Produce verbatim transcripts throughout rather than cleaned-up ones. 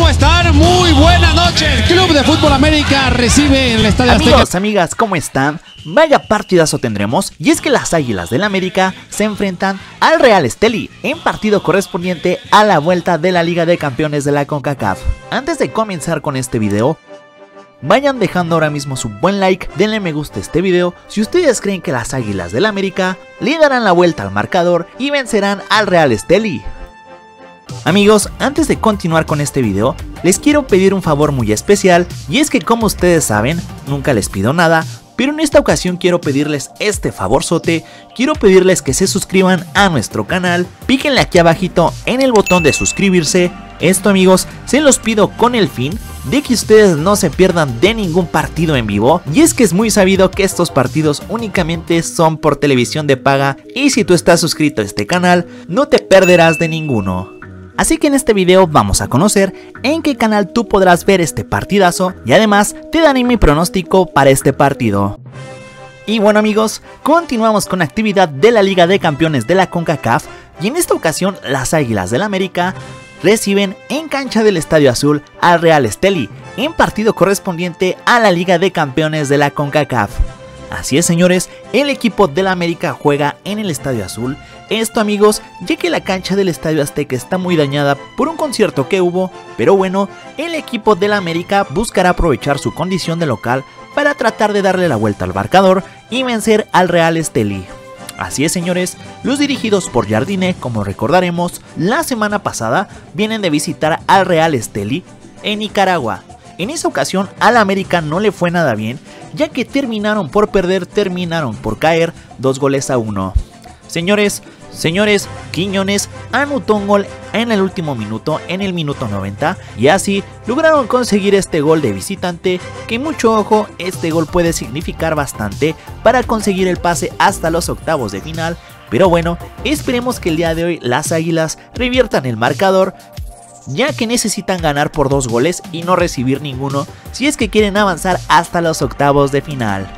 ¿cómo están? Muy buenas noches. Club de Fútbol América recibe en el Estadio Azteca. Amigos, amigas, ¿cómo están? Vaya partidazo tendremos, y es que las Águilas del América se enfrentan al Real Estelí en partido correspondiente a la vuelta de la Liga de Campeones de la CONCACAF. Antes de comenzar con este video, vayan dejando ahora mismo su buen like, denle me gusta a este video si ustedes creen que las Águilas del América le darán la vuelta al marcador y vencerán al Real Estelí. Amigos, antes de continuar con este video, les quiero pedir un favor muy especial, y es que como ustedes saben, nunca les pido nada, pero en esta ocasión quiero pedirles este favorzote. Quiero pedirles que se suscriban a nuestro canal, píquenle aquí abajito en el botón de suscribirse. Esto, amigos, se los pido con el fin de que ustedes no se pierdan de ningún partido en vivo, y es que es muy sabido que estos partidos únicamente son por televisión de paga, y si tú estás suscrito a este canal, no te perderás de ninguno. Así que en este video vamos a conocer en qué canal tú podrás ver este partidazo, y además te daré mi pronóstico para este partido. Y bueno, amigos, continuamos con la actividad de la Liga de Campeones de la CONCACAF, y en esta ocasión las Águilas del América reciben en cancha del Estadio Azul al Real Estelí en partido correspondiente a la Liga de Campeones de la CONCACAF. Así es, señores, el equipo del América juega en el Estadio Azul. Esto, amigos, ya que la cancha del Estadio Azteca está muy dañada por un concierto que hubo, pero bueno, el equipo del América buscará aprovechar su condición de local para tratar de darle la vuelta al marcador y vencer al Real Estelí. Así es, señores, los dirigidos por Jardine, como recordaremos, la semana pasada vienen de visitar al Real Estelí en Nicaragua. En esa ocasión al América no le fue nada bien, ya que terminaron por perder, terminaron por caer dos goles a uno. Señores, señores, Quiñones anotó un gol en el último minuto, en el minuto noventa, y así lograron conseguir este gol de visitante, que mucho ojo, este gol puede significar bastante para conseguir el pase hasta los octavos de final. Pero bueno, esperemos que el día de hoy las Águilas reviertan el marcador, ya que necesitan ganar por dos goles y no recibir ninguno si es que quieren avanzar hasta los octavos de final.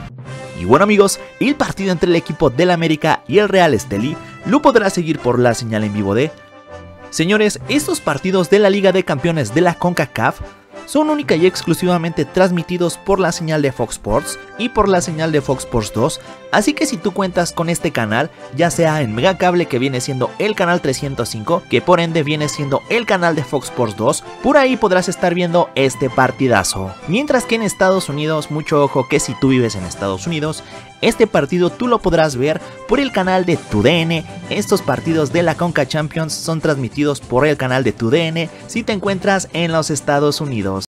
Y bueno, amigos, el partido entre el equipo del América y el Real Estelí lo podrá seguir por la señal en vivo de... Señores, estos partidos de la Liga de Campeones de la CONCACAF son única y exclusivamente transmitidos por la señal de Fox Sports y por la señal de Fox Sports dos, así que si tú cuentas con este canal, ya sea en Megacable, que viene siendo el canal trescientos cinco, que por ende viene siendo el canal de Fox Sports dos, por ahí podrás estar viendo este partidazo. Mientras que en Estados Unidos, mucho ojo que si tú vives en Estados Unidos, este partido tú lo podrás ver por el canal de Tu D N. Estos partidos de la Conca Champions son transmitidos por el canal de Tu D N si te encuentras en los Estados Unidos.